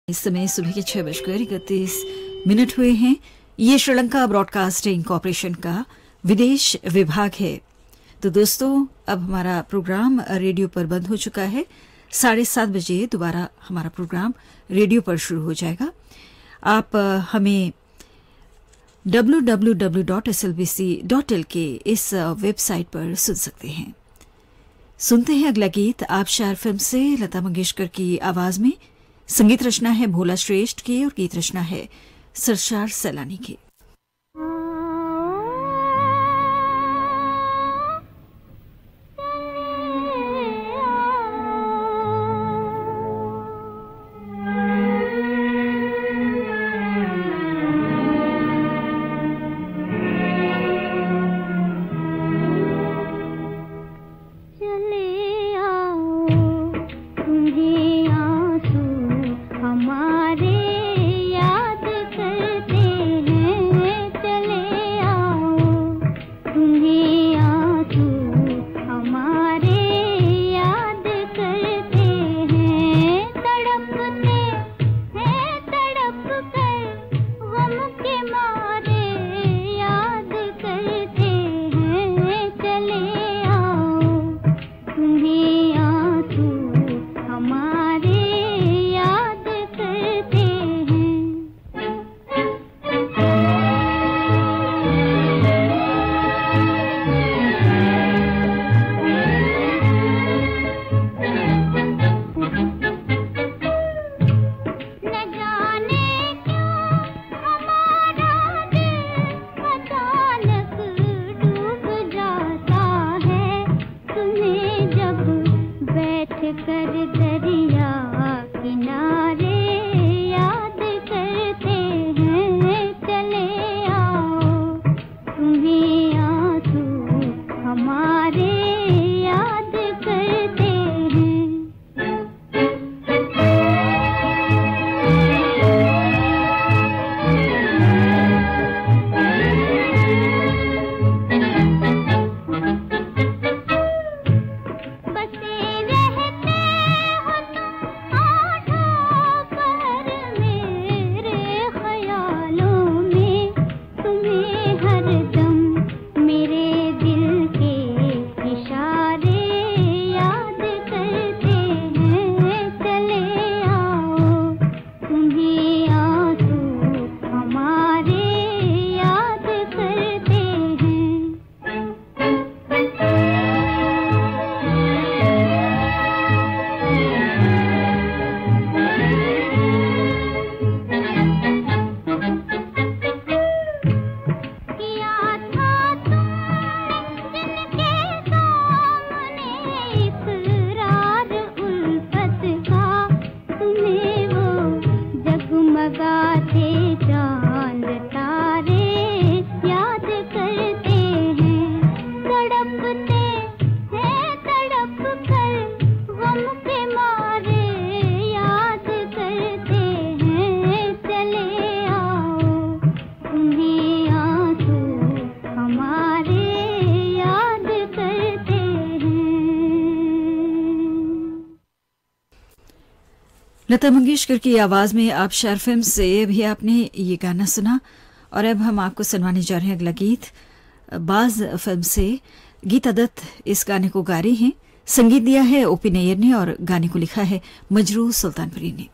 इस समय सुबह के 6:31 हुए हैं। ये श्रीलंका ब्रॉडकास्टिंग कॉरपोरेशन का विदेश विभाग है। तो दोस्तों, अब हमारा प्रोग्राम रेडियो पर बंद हो चुका है। 7:30 बजे दोबारा हमारा प्रोग्राम रेडियो पर शुरू हो जाएगा। आप हमें www.slbc.lk इस वेबसाइट पर सुन सकते हैं। सुनते हैं अगला गीत आबशार फिल्म से लता मंगेशकर की आवाज में। संगीत रचना है भोला श्रेष्ठ की और गीत रचना है सरशार सैलानी की। लता मंगेशकर की आवाज में आबशार फिल्म से भी आपने ये गाना सुना। और अब हम आपको सुनवाने जा रहे हैं अगला गीत बाज फिल्म से। गीता दत्त इस गाने को गा रही हैं। संगीत दिया है ओपी नैयर ने और गाने को लिखा है मजरूह सुल्तानपुरी ने।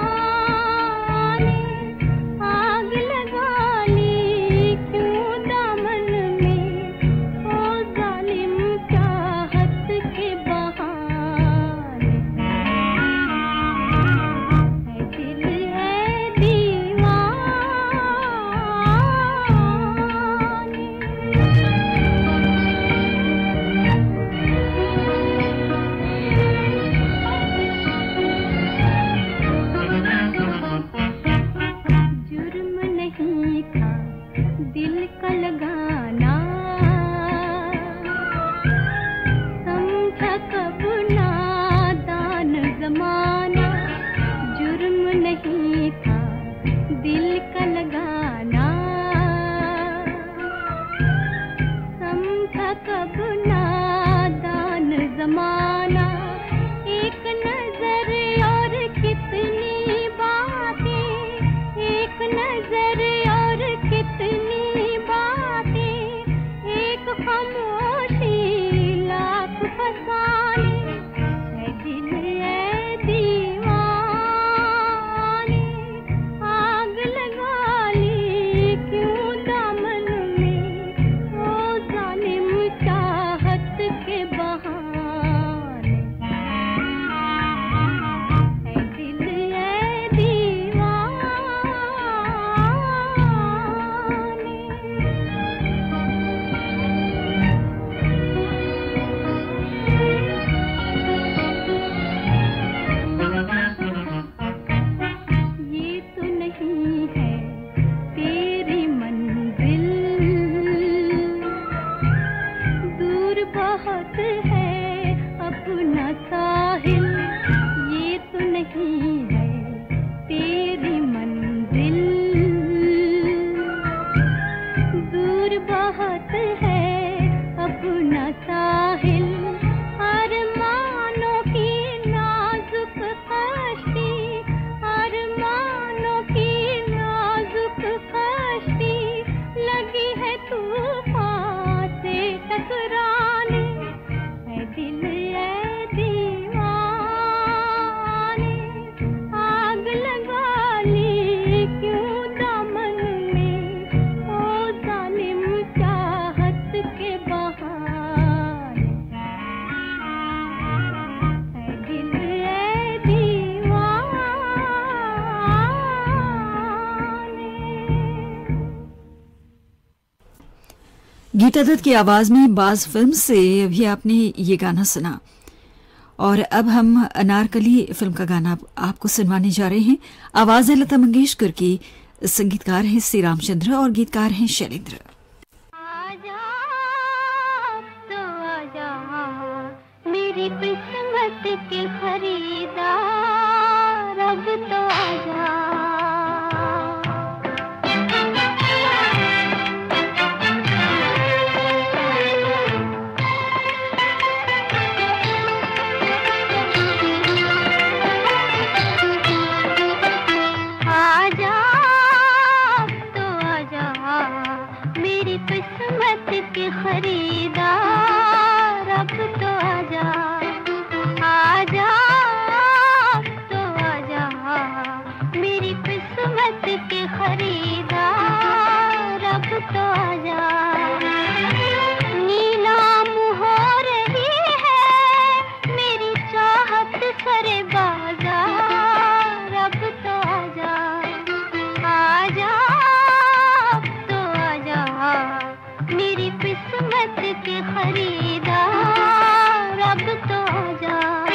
आग लगा ली क्यों खामोशी लाख फसाने है दिल ए दीवाने आग लगा ली क्यों दामन में ओ जालिम चाहत के बहाने है दिल ए बहुत है अपना साहिल ये तो नहीं है तेरी मंजिल दूर बहुत है अपना साहिल अरमानों की नाजुक कश्ती अरमानों की नाजुक कश्ती लगी है तूफान से टकराने दिल ए दीवाने आग लगा ली क्यों दामन में ओ जालिम चाहत के बहाने दिल ए दीवाने। गीता दत्त की आवाज में बाज फिल्म से अभी आपने ये गाना सुना और अब हम अनारकली फिल्म का गाना आपको सुनवाने जा रहे हैं। आवाज है लता मंगेशकर की, संगीतकार हैं श्री रामचंद्र और गीतकार हैं शैलेंद्र। आजा तो आजा मेरी किस्मत के खरीदार अब तो आजा खरीदार अब तो आजा आजा तो आजा मेरी किस्मत के खरीदार अब तो आजा नीलाम हो रही है मेरी चाहत सरे बाजार अब तो आजा आजा तो आजा मेरी किस्मत के खरीदार अब तो आजा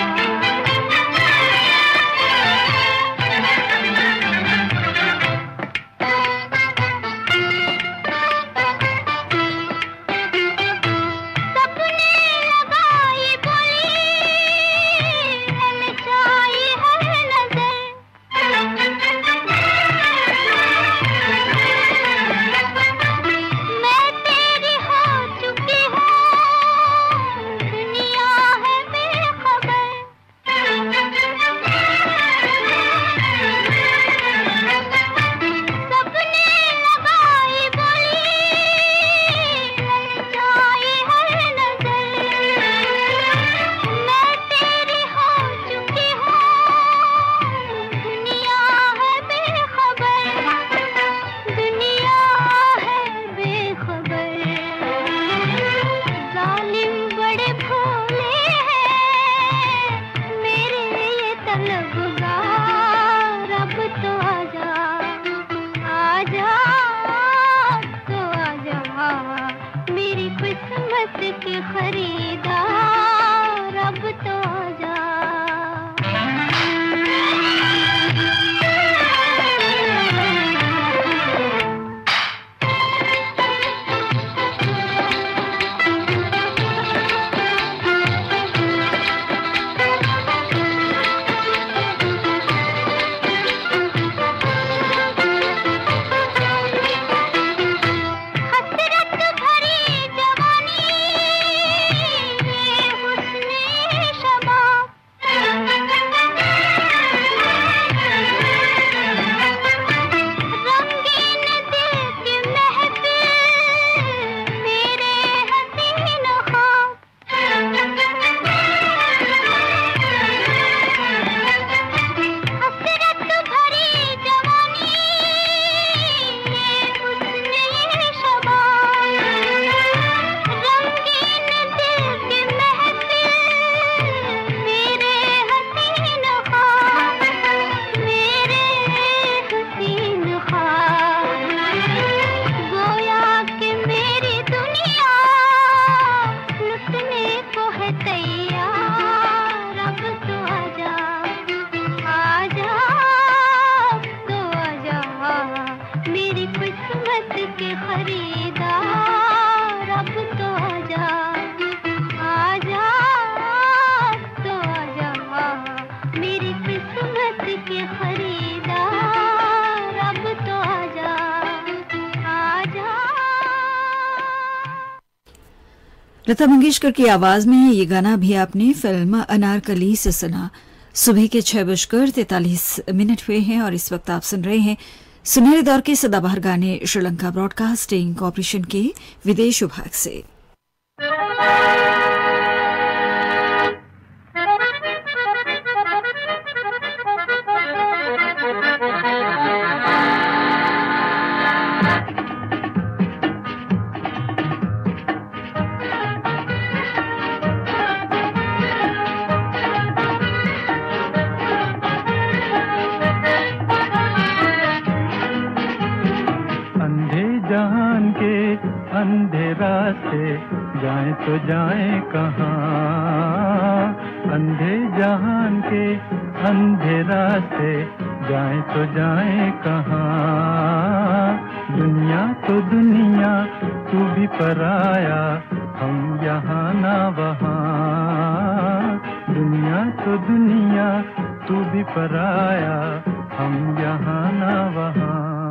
खरीदार अब तो आजा लता मंगेशकर की आवाज में ये गाना भी आपने फिल्म अनारकली से सुना। सुबह के 6:43 हुए हैं और इस वक्त आप सुन रहे हैं सुनहरे दौर के सदाबहार गाने श्रीलंका ब्रॉडकास्टिंग कॉरपोरेशन के विदेश विभाग से। अंधे रास्ते जाएं तो जाएं कहाँ, अंधे जहान के अंधे रास्ते जाएं तो जाएं कहाँ। दुनिया तो दुनिया तू भी पराया, हम यहाँ ना वहाँ। दुनिया तो दुनिया तू भी पराया, हम यहाँ ना वहाँ।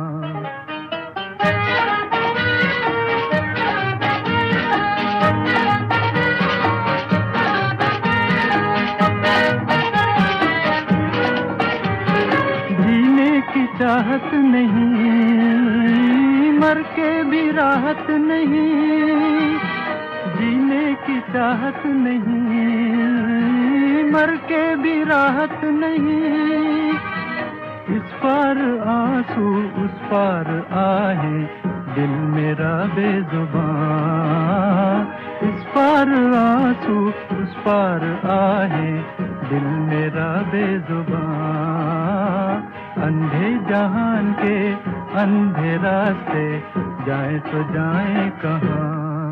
चाहत नहीं, मर के भी राहत नहीं। जीने की चाहत नहीं, मर के भी राहत नहीं। इस पार आंसू उस पार आहे, दिल मेरा बेजुबान। इस पार आंसू उस पार आहे, दिल मेरा बेजुबान। अंधे जहान के अंधे रास्ते जाए तो जाए कहाँ।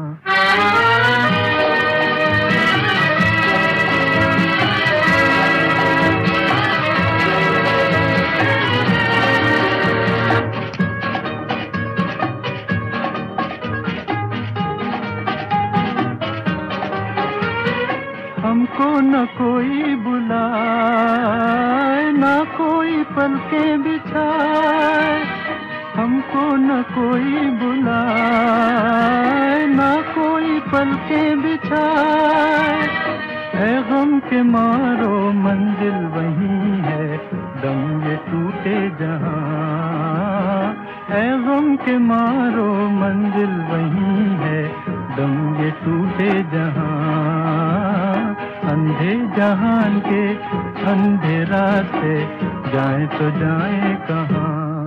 हमको न कोई बुलाए, न कोई पलकें बिछाए। हमको न कोई बुलाए, न कोई पलकें बिछाए। ऐ गम के मारो मंजिल वही है, दम ये टूटे जहां। ऐ गम के मारो मंजिल वही है, दम ये टूटे जहां। अंधे जहान के अंधे रास्ते जाएं तो जाएं कहाँ।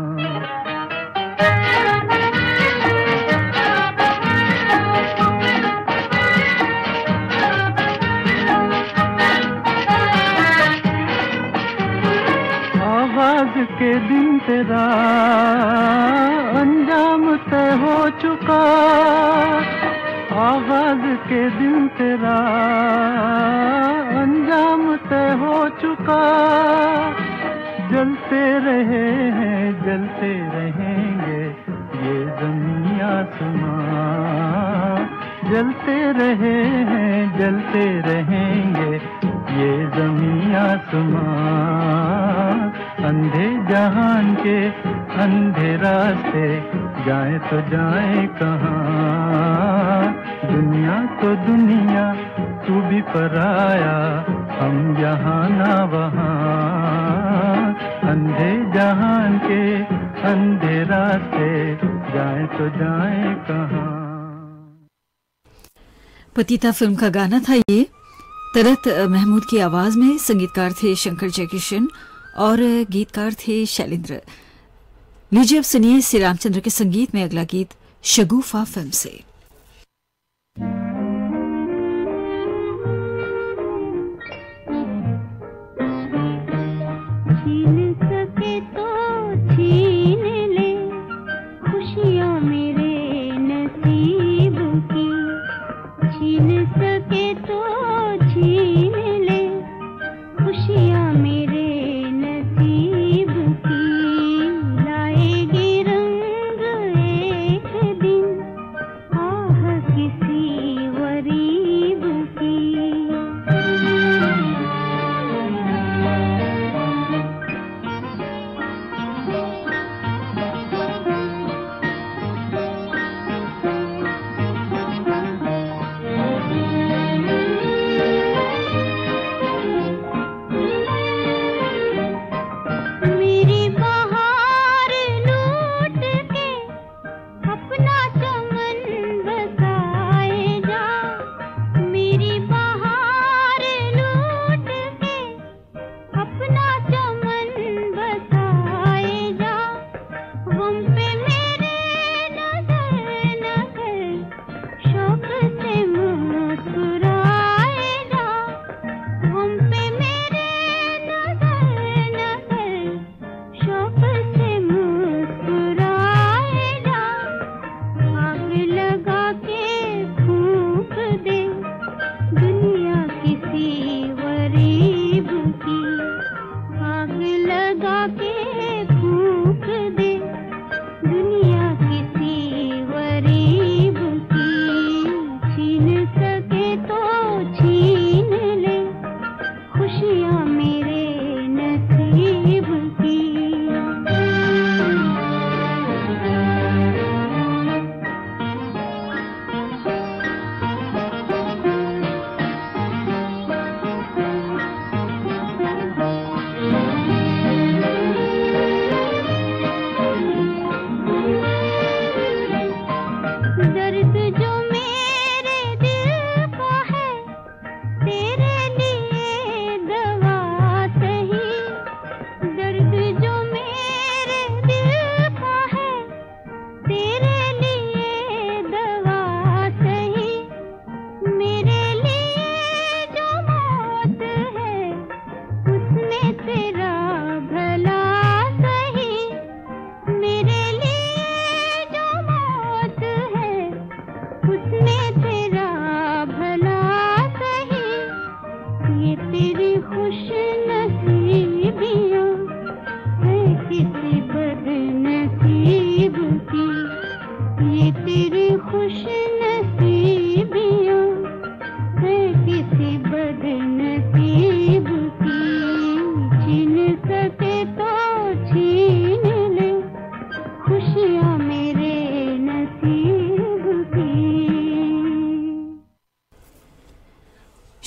आगाज के दिन तेरा अंजाम तय हो चुका। आगाज के दिन तेरा अंजाम तय हो चुका। जलते रहे हैं जलते रहेंगे ये ज़मीं आसमां। जलते रहे हैं जलते रहेंगे ये ज़मीं आसमां। अंधे जहान के अंधे रास्ते जाएं तो जाएं कहाँ। दुनिया तो दुनिया तू भी पराया, हम यहाँ ना वहाँ। अंधे जहान के अंधे रास्ते जाएं तो जाएं कहाँ। पतिता फिल्म का गाना था ये। तरत महमूद की आवाज में संगीतकार थे शंकर जयकिशन और गीतकार थे शैलेंद्र। लीजिए अब सुनिए श्री रामचंद्र के संगीत में अगला गीत शगुफा फिल्म से। छीन सके तो छीन ले खुशियाँ मेरे नसीब की। छीन सके तो छीन ले खुशियाँ मेरे नसीब की। लाएगी रंग एक दिन आह किसी वरीब की।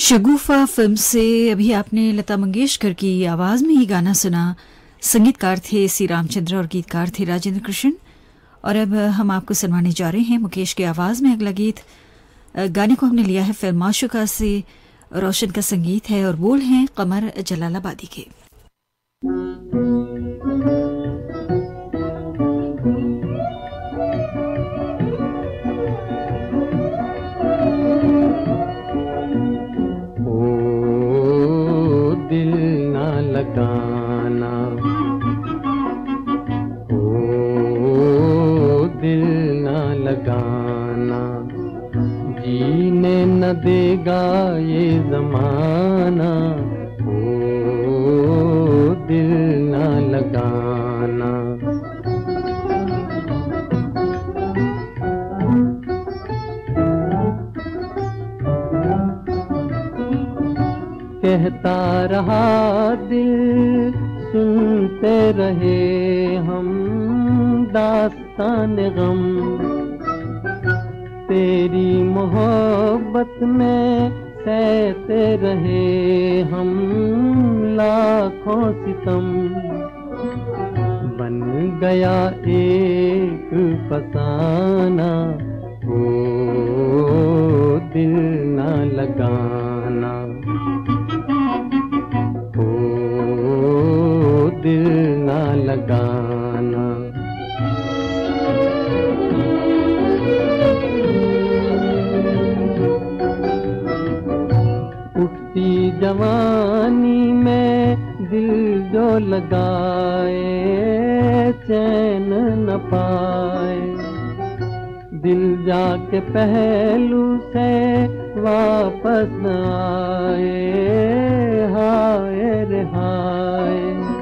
शगुफा फिल्म से अभी आपने लता मंगेशकर की आवाज में ही गाना सुना। संगीतकार थे सी रामचंद्र और गीतकार थे राजेंद्र कृष्ण। और अब हम आपको सुनवाने जा रहे हैं मुकेश की आवाज में अगला गीत। गाने को हमने लिया है फिल्म माशुका से। रोशन का संगीत है और बोल हैं कमर जलालाबादी के। दिल ना लगाना, ओ दिल ना लगाना, जीने न देगा ये जमाना, ओ दिल ना लगाना। कहता रहा दिल सुनते रहे हम दास्तान गम, तेरी मोहब्बत में सहते रहे हम लाखों सितम। बन गया एक फसाना, ओ दिल ना लगाना, दिल ना लगाना। उठती जवानी में दिल जो लगाए चैन न पाए, दिल जाके पहलू से वापस न आए, हाय रे हाय।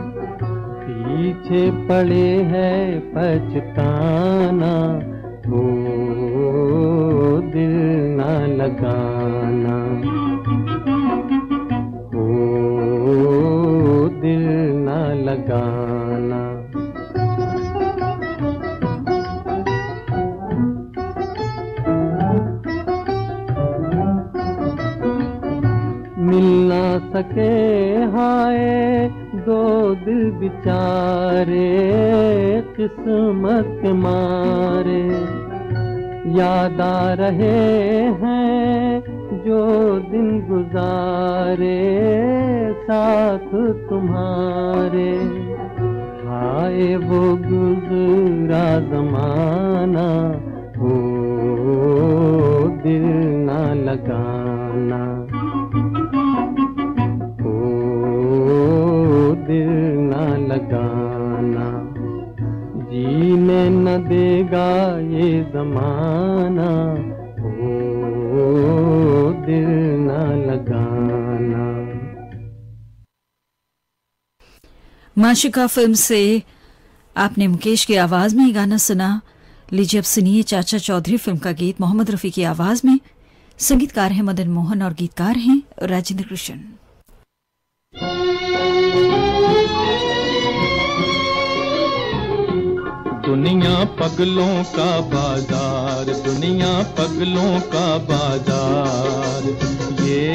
पीछे पड़े है पछताना, ओ दिल ना लगाना, ओ दिल ना लगाना। मिल ना सके हाय दो दिल बिचारे किस्मत के मारे, याद आ रहे हैं जो दिन गुजारे साथ तुम्हारे। हाय वो गुजरा जमाना, ओ दिल ना लगाना, दिल ना लगाना, जीने न देगा ये जमाना, ओ दिल ना लगाना। माशुका फिल्म से आपने मुकेश की आवाज में ही गाना सुना। लीजिए अब सुनिए चाचा चौधरी फिल्म का गीत मोहम्मद रफी की आवाज में। संगीतकार हैं मदन मोहन और गीतकार हैं राजेंद्र कृष्ण। दुनिया पगलों का बाजार, दुनिया पगलों का बाजार, ये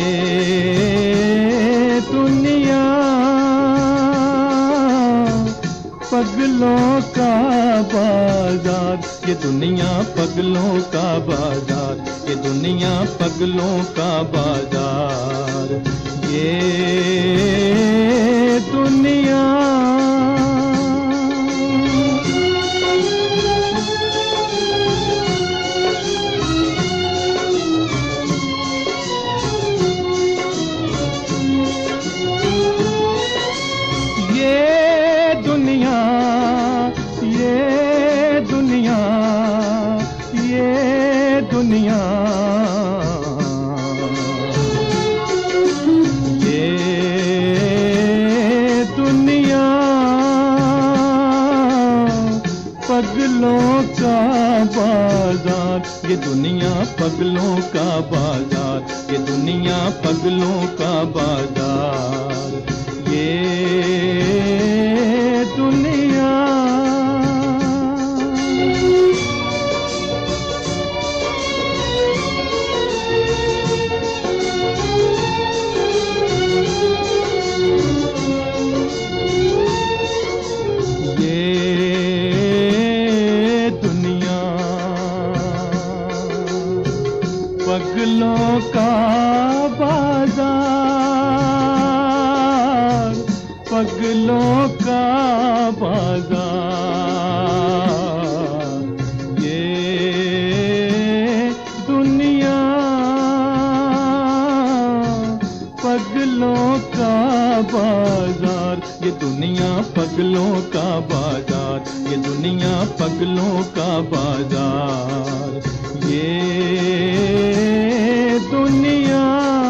दुनिया पगलों का बाजार, ये दुनिया पगलों का बाजार, ये दुनिया पगलों का बाजार, ये दुनिया पगलों का बाजार, ये दुनिया पगलों का बाजार, ये दुनिया पगलों का बाजार, ये दुनिया पगलों का बाजार, पगलों का बाजार, ये दुनिया पगलों का बाजार, ये दुनिया पगलों का बाजार, ये दुनिया पगलों का बाजार, ये दुनिया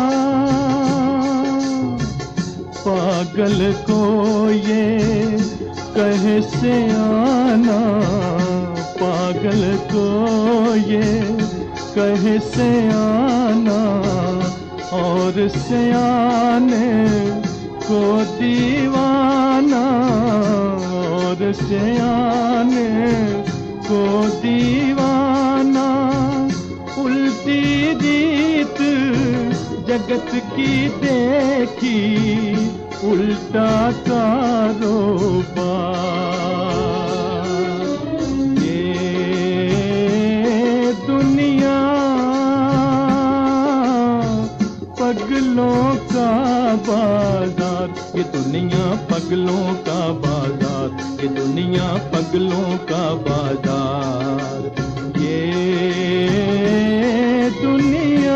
पागल को ये कहे से आना, पागल को ये कहे से आना, और सियाने को दीवाना, और सियाने को दीवाना, उल्टी रीत जगत की देखी, उल्टा कारोबार, ये दुनिया पगलों का बाजार, ये दुनिया पगलों का बाजार, ये दुनिया पगलों का बाजार, ये दुनिया।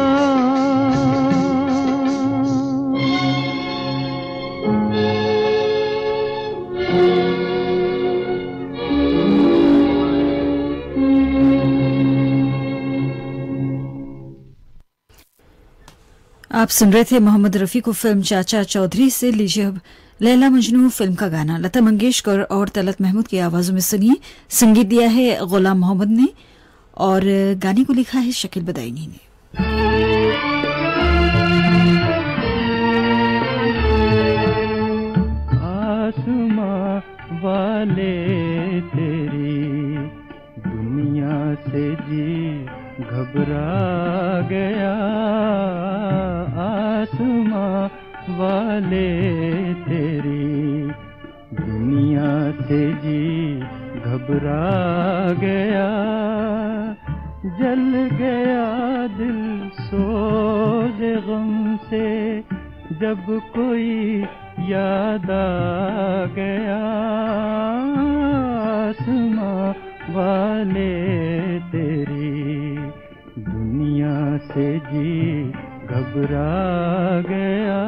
आप सुन रहे थे मोहम्मद रफी को फिल्म चाचा चौधरी से। लीजिए अब लैला मजनू फिल्म का गाना लता मंगेशकर और तलत महमूद की आवाजों में सुनिए। संगीत दिया है गुलाम मोहम्मद ने और गाने को लिखा है शकील बदायूनी ने। आसमां वाले तेरी दुनिया से जी घबरा गया, आसमां वाले तेरी दुनिया से जी घबरा गया, जल गया दिल सोज गम से जब कोई याद आ गया, आसमां वाले तेरी दुनिया से जी घबरा गया।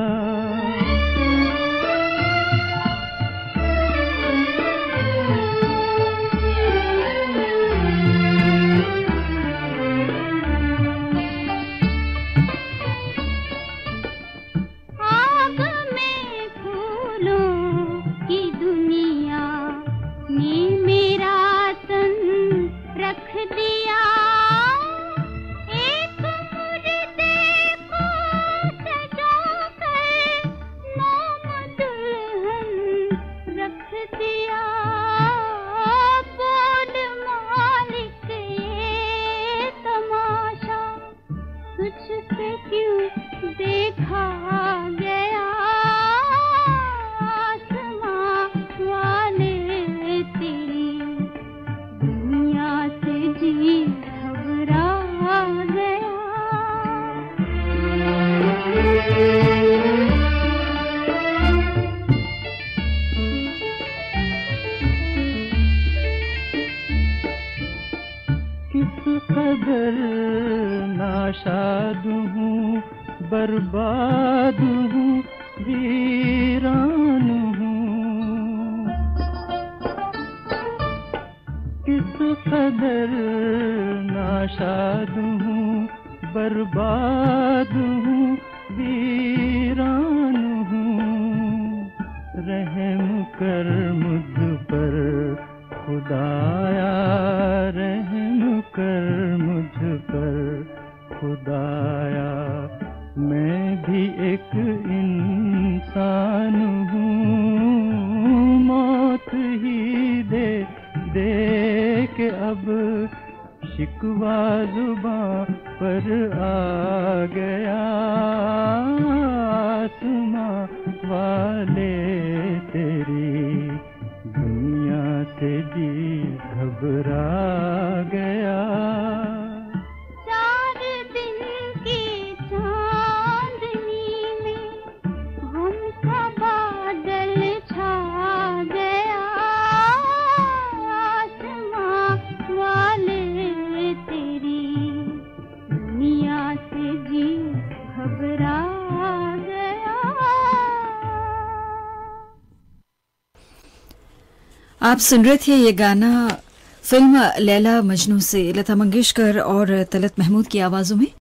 नाशाद हूँ, बर्बाद हूँ, वीरान हूँ, किस कदर नाशाद हूँ, बर्बाद हूँ, वीरान हूँ, रहम कर मुझ पर खुदाया, रहम कर मुझ पर खुदाया, मैं भी एक इंसान हूँ, मौत ही दे दे के अब शिकवा जुबां पर आ गया, आसमां वाले तेरी दुनिया से जी घबरा गया। 4 दिन आप सुन रहे थे ये गाना फिल्म लैला मजनू से लता मंगेशकर और तलत महमूद की आवाजों में।